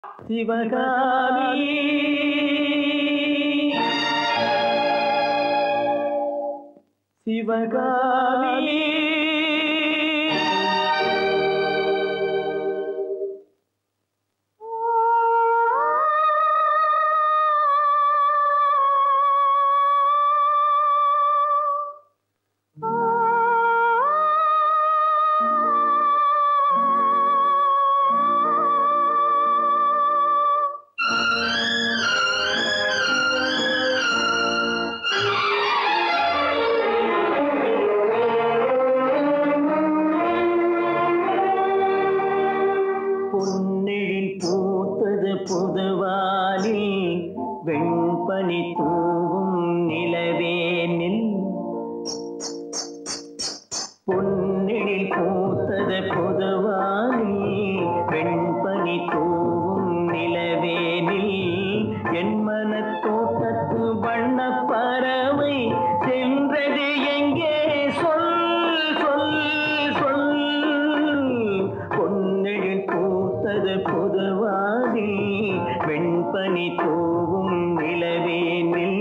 சிவகாமி சிவகாமி பொன்னிழில் பூத்தது புதுவானில் வெண்பனி தூவும் நிலவேனில் பொன்னிழில் பூத்தது புதுவானில் வெண்பனி தூவும் நிலவேனில் என் மனத்தோட்டத்து வண்ண பறவை சென்றது எங்கே சொல் சொல் சொல் பொன்னிழில் பூத்தது புதுவானில் வெண்பனி தூவும் நிலவேனில்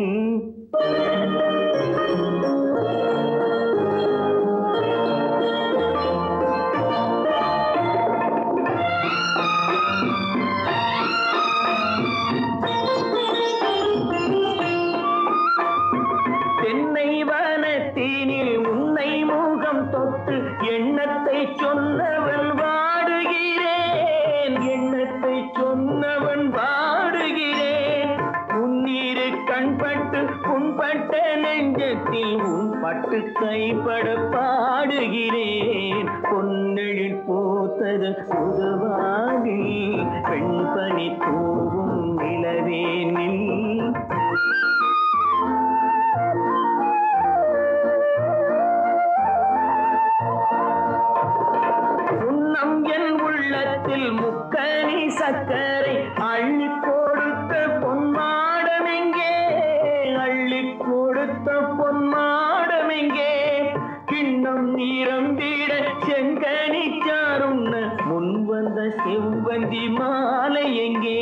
தென்னை வனத்தினில் உன்னை முகம் தொட்டு எண்ணத்தை சொன்னவன் வாடுகிறேன் எண்ணத்தை சொன்னவன் வாடுகிறேன் உன்னிரு கண்பட்டு புண்பட்ட நெஞ்சத்தில் உன் பட்டு கைப்பட பாடுகிறேன் பொன்னெழில் பூத்தது புதுவானில் வெண்பனி தூவும் நிலவேனில் முக்கனி சக்கரை அள்ளி கொடுத்த பொன்மாடமெங்கே அள்ளி கொடுத்த பொன்மாடமெங்கே கிண்ணம் நீரம்பிட செங்கனி சாருண்ண முன் வந்த செவ்வந்தி மாலை எங்கே